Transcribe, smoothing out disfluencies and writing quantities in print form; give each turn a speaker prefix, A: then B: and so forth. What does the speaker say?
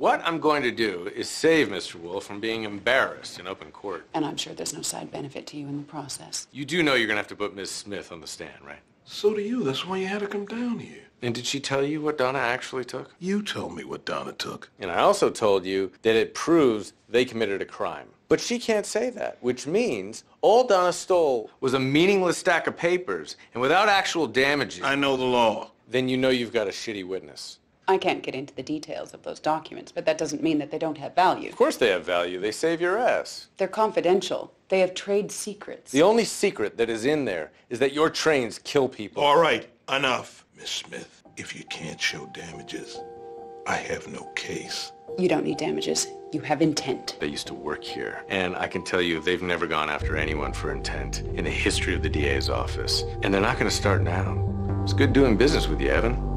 A: What I'm going to do is save Mr. Wolf from being embarrassed in open court.
B: And I'm sure there's no side benefit to you in the process.
A: You do know you're going to have to put Miss Smith on the stand, right?
C: So do you. That's why you had her come down here.
A: And did she tell you what Donna actually took?
C: You told me what Donna took.
A: And I also told you that it proves they committed a crime. But she can't say that, which means all Donna stole was a meaningless stack of papers, and without actual damages.
C: I know the law.
A: Then you know you've got a shitty witness.
B: I can't get into the details of those documents, but that doesn't mean that they don't have value.
A: Of course they have value. They save your ass.
B: They're confidential. They have trade secrets.
A: The only secret that is in there is that your trains kill people.
C: All right, enough. Miss Smith, if you can't show damages, I have no case.
B: You don't need damages. You have intent.
A: They used to work here, and I can tell you they've never gone after anyone for intent in the history of the DA's office. And they're not going to start now. It's good doing business with you, Evan.